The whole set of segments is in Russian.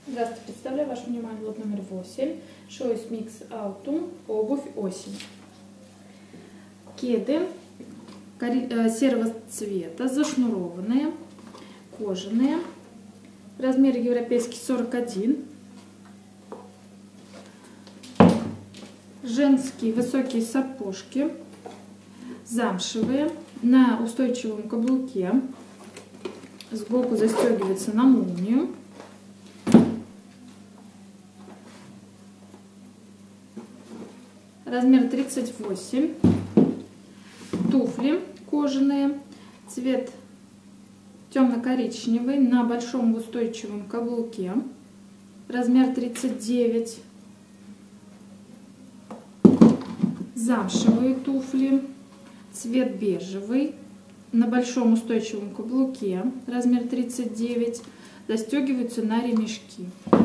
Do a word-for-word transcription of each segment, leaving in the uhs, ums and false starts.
Здравствуйте, представляю вашему вниманию лот номер восемь. Choice Mix Autumn. Обувь осень. Кеды серого цвета, зашнурованные, кожаные. Размер европейский сорок один. Женские высокие сапожки, замшевые, на устойчивом каблуке. Сбоку застегивается на молнию. Размер тридцать восемь. Туфли кожаные, цвет темно-коричневый, на большом устойчивом каблуке. Размер тридцать девять. Замшевые туфли, цвет бежевый, на большом устойчивом каблуке. Размер тридцать девять. Застегиваются на ремешки.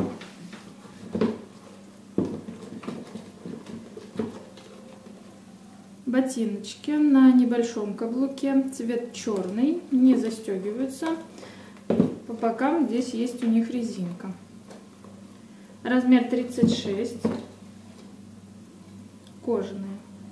Ботиночки на небольшом каблуке, цвет черный, не застегиваются. По бокам здесь есть у них резинка. Размер тридцать шесть. Кожаные.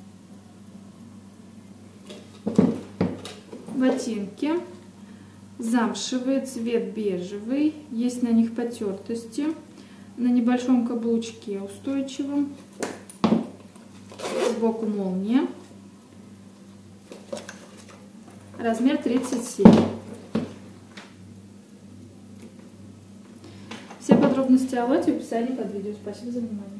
Ботинки замшевые, цвет бежевый, есть на них потертости, на небольшом каблучке устойчивом, сбоку молния. Размер тридцать семь. Все подробности о лоте в описании под видео. Спасибо за внимание.